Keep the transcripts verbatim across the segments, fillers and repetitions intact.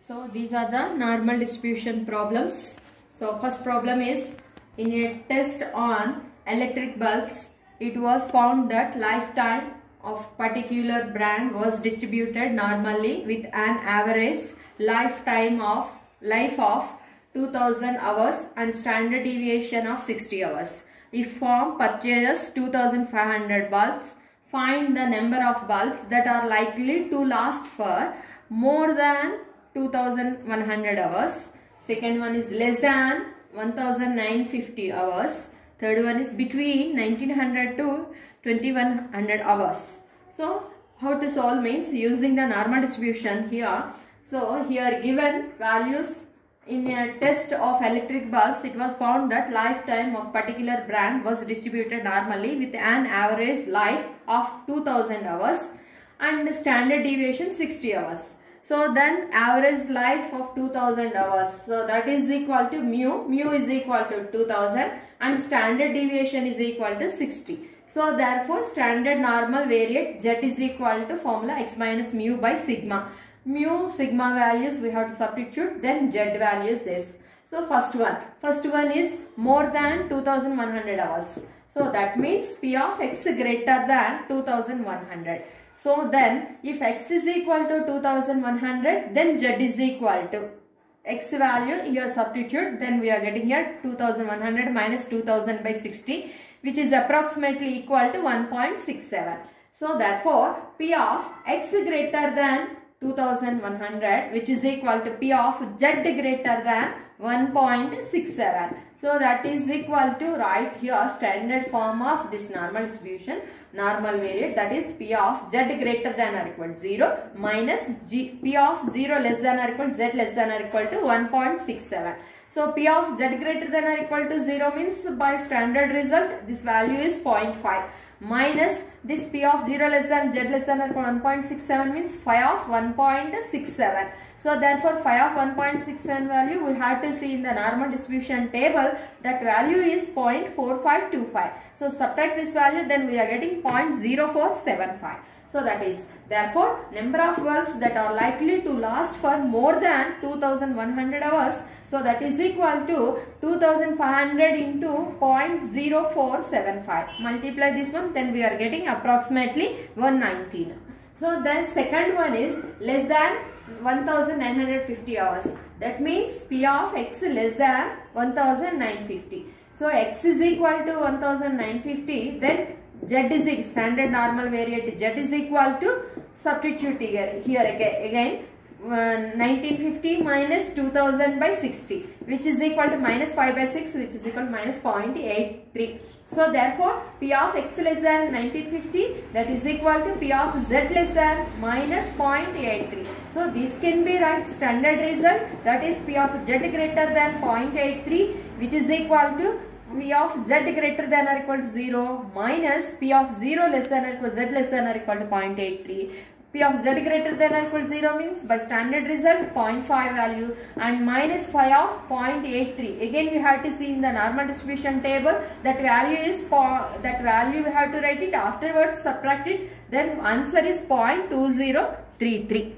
So these are the normal distribution problems. So first problem is, in a test on electric bulbs, it was found that lifetime of particular brand was distributed normally with an average lifetime of life of two thousand hours and standard deviation of sixty hours. If firm purchases two thousand five hundred bulbs, find the number of bulbs that are likely to last for more than two thousand one hundred hours. Second one is less than one thousand nine hundred fifty hours. Third one is between nineteen hundred to twenty-one hundred hours. So how to solve means using the normal distribution here. So here given values in a test of electric bulbs, it was found that lifetime of particular brand was distributed normally with an average life of two thousand hours and standard deviation sixty hours. So then average life of two thousand hours. So that is equal to mu. Mu is equal to two thousand and standard deviation is equal to sixty. So therefore standard normal variate Z is equal to formula x minus mu by sigma. Mu, sigma values we have to substitute, then Z values this. So first one. First one is more than two thousand one hundred hours. So that means P of x greater than two thousand one hundred. So then if x is equal to two thousand one hundred, then Z is equal to x value here substitute, then we are getting here two thousand one hundred minus two thousand by sixty, which is approximately equal to one point six seven. So therefore P of x greater than two thousand one hundred, which is equal to P of Z greater than one point six seven. So that is equal to, right here standard form of this normal distribution, normal variate, that is P of Z greater than or equal to zero minus G, P of zero less than or equal to Z less than or equal to one point six seven. So P of Z greater than or equal to zero means by standard result this value is zero point five minus this P of zero less than Z less than or equal to one point six seven means phi of one point six seven. So therefore phi of one point six seven value we have to see in the normal distribution table, that value is zero point four five two five. So subtract this value, then we are getting zero point zero four seven five. So that is, therefore number of bulbs that are likely to last for more than two thousand one hundred hours. So that is equal to two thousand five hundred into zero point zero four seven five. Multiply this one, then we are getting approximately one hundred nineteen. So then second one is less than one thousand nine hundred fifty hours. That means P of x less than one thousand nine hundred fifty. So x is equal to one thousand nine hundred fifty, then Z is standard normal variate, Z is equal to, substitute here, here again, again uh, nineteen fifty minus two thousand by sixty, which is equal to minus five by six, which is equal to minus zero point eight three. So therefore P of x less than nineteen fifty, that is equal to P of Z less than minus zero point eight three. So this can be right standard result, that is P of Z greater than zero point eight three, which is equal to P of Z greater than or equal to zero minus P of zero less than or equal to Z less than or equal to zero point eight three. P of Z greater than or equal to zero means by standard result zero point five value and minus phi of zero point eight three. Again we have to see in the normal distribution table, that value is, that value we have to write it, afterwards subtract it, then answer is zero point two zero three three.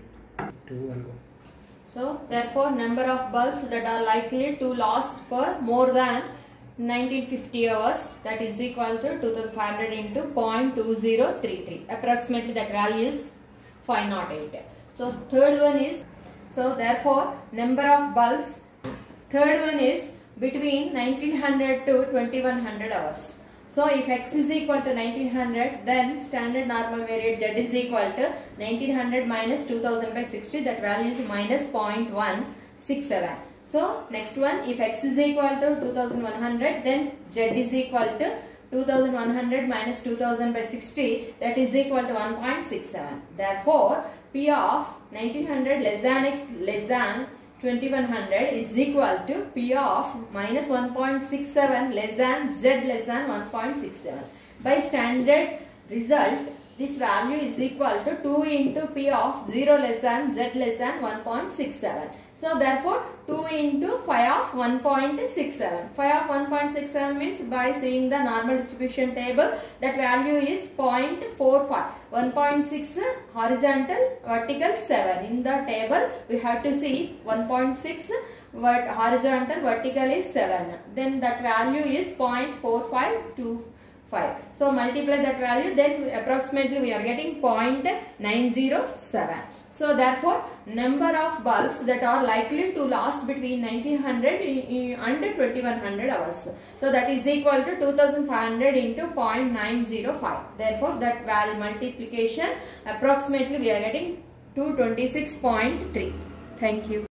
So therefore number of bulbs that are likely to last for more than nineteen fifty hours, that is equal to two thousand five hundred into zero point two zero three three. Approximately that value is five hundred eight. So third one is, so therefore number of bulbs, third one is between nineteen hundred to twenty-one hundred hours. So if x is equal to nineteen hundred, then standard normal variate Z is equal to nineteen hundred minus two thousand by sixty, that value is minus zero point one six seven. So next one, if x is equal to two thousand one hundred, then Z is equal to two thousand one hundred minus two thousand by sixty, that is equal to one point six seven. Therefore P of nineteen hundred less than x less than twenty-one hundred is equal to P of minus one point six seven less than Z less than one point six seven. By standard result, this value is equal to two into P of zero less than Z less than one point six seven. So therefore two into phi of one point six seven. Phi of one point six seven means by seeing the normal distribution table, that value is zero point four five. one point six horizontal, vertical seven. In the table we have to see one point six horizontal, vertical is seven. Then that value is zero point four five two five. So multiply that value, then approximately we are getting zero point nine zero seven. So therefore number of bulbs that are likely to last between nineteen hundred and twenty-one hundred hours. So that is equal to two thousand five hundred into zero point nine zero five. Therefore that value multiplication approximately we are getting two hundred twenty-six point three. Thank you.